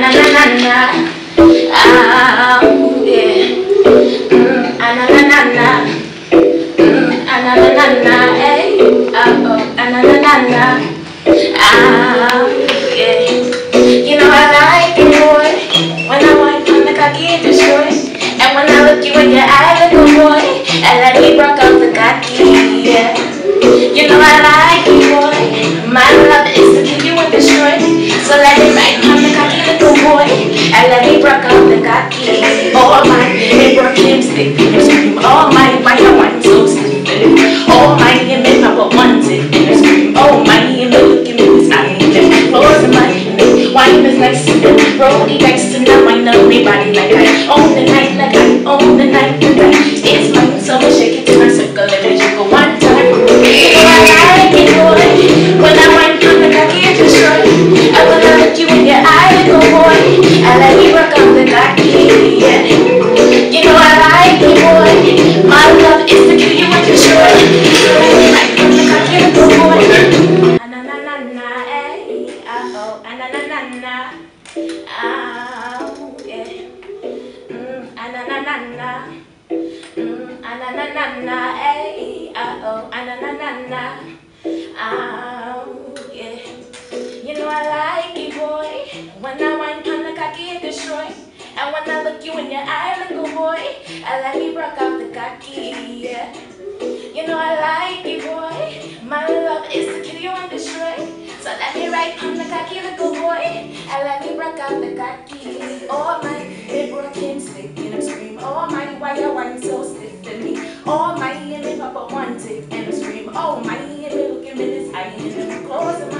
na na na na. Yeah. Ah na na na na. Ah na na na na. Hey. Ah na na na na. Yeah. You know I like it, boy. When I want to cocky destroy. And when I look you in your eye, little boy, and let me broke out the cocky. Yeah. You know I like it, boy. My love is to keep you with the short. So let it right on the cocky little boy, and let me broke out the cocky. Oh my, it broke him stick and scream. Oh my, why you want so stiff? Oh my, it made my butt want it and scream. Oh my, it made look at me with his eye and close my wine is nice and Brody nice and I wind up my body like I own the night, like I own the night, it's mine, so I shake it to my circle and I jiggle one time. You know I like it, boy. When I wind on the cocky it's a short. I wanna look you in your eye, little boy. I let me work on the cocky, yeah. You know I like it, boy. My love is to kill you with the short. So let me right on the cocky, little boy. Na na na na, eh, oh, na na na na, yeah. Na na na na. Ah na na na na, eh, oh, ah na na na na, yeah. You know I like it, boy. When I wine on the cocky, it destroy. And when I look you in your eye, little boy, I let me rock out the cocky, yeah. You know I like it, boy. My love is to kill you and destroy. So let me ride on the cocky, little boy, and let me rock out the cocky. Oh my, it broke him stick and I'm scream. Oh my, why you wine so stiff to me? Oh my, and me papa want it and I scream. Oh my, and me looking in his eye and I'm closing my